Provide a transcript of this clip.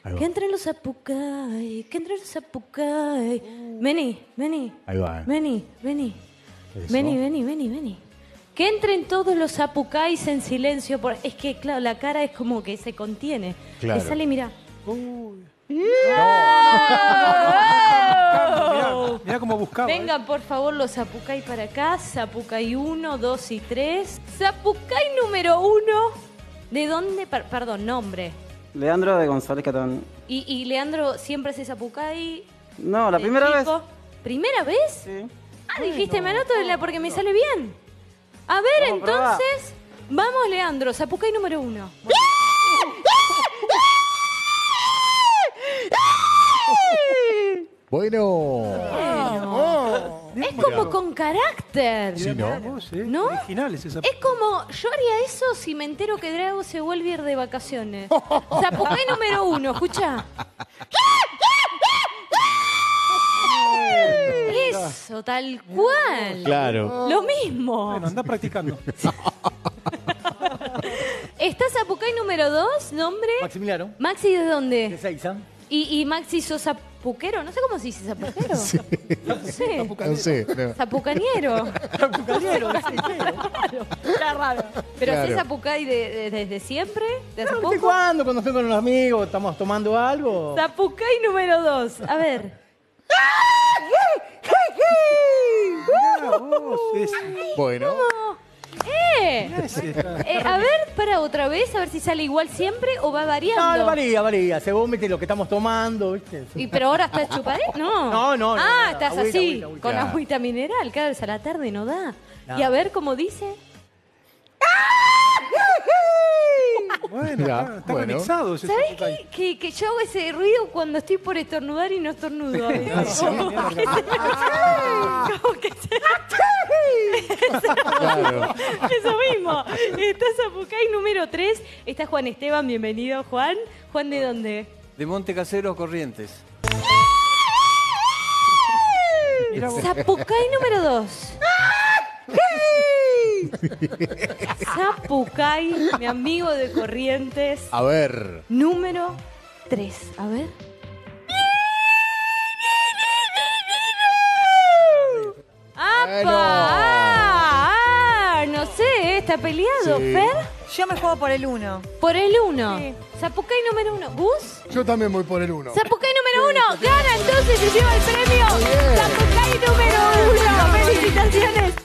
Que entren los zapucay, que entren los zapucay. Vení. Ahí va. Vení. Que entren todos los zapucays en silencio. Es que, claro, la cara es como que se contiene. Claro. Le sale, mirá. Mirá cómo buscaba. Vengan, por favor, los zapucay para acá. Zapucay 1, 2 y 3. Zapucay número 1. ¿De dónde? Perdón, nombre. Leandro de González Catán. ¿Y Leandro siempre hace zapucay? No, la primera vez. ¿Primera vez? Sí. Ah, dijiste, me anoto porque me sale bien. A ver, Vamos a probar. entonces, vamos, Leandro, zapucay número 1. Bueno. Es como con carácter. Sí, ¿no? ¿No? Originales esa. Es como, yo haría eso si me entero que Drago se vuelve a ir de vacaciones. Zapucay número 1, escucha. Eso, tal cual. Claro. Lo mismo. Bueno, anda practicando. Está Zapucay número 2, nombre. Maximiliano, Maxi, ¿de de dónde? Seiza. Y Maxi, ¿sos zapuquero? No sé cómo se dice zapuquero. Sí. No sé. No sé. No. Zapucañero. Zapucañero, de Seicero. Está raro. ¿Pero Claro. hacés zapucay desde siempre? ¿De hace ¿De poco? cuándo? Cuando estoy con unos amigos, estamos tomando algo. Zapucay número 2. A ver. Mirá vos, Bueno. A ver, para otra vez, a ver si sale igual siempre o va variando. No, varía. Según viste lo que estamos tomando, ¿viste? Pero ahora estás chupadé, no. No. Ah, estás Agüita, así, agüita. con Claro. agüita mineral, claro, es a la tarde, no da. No. Y a ver cómo dice. Bueno, Mirá, está bueno. remixado ese ¿Sabés zapucay. que yo hago ese ruido cuando estoy por estornudar y no estornudo? A veces? Como que se- Claro. Eso mismo. Está Zapucay número 3. Está Juan Esteban, bienvenido, Juan. ¿Juan de dónde? De Monte Casero, Corrientes. Mirá vos. Zapucay número 2. Zapucay, mi amigo de Corrientes, A ver. número 3. A ver. ¡Apa! No sé, está peleado. Sí. ¿Fer? Yo me juego por el 1. Por el 1. Sí. Zapucay número 1. ¿Gus? Yo también voy por el 1. Zapucay número 1. Gana entonces y lleva el premio. Zapucay número 1. ¡Felicitaciones!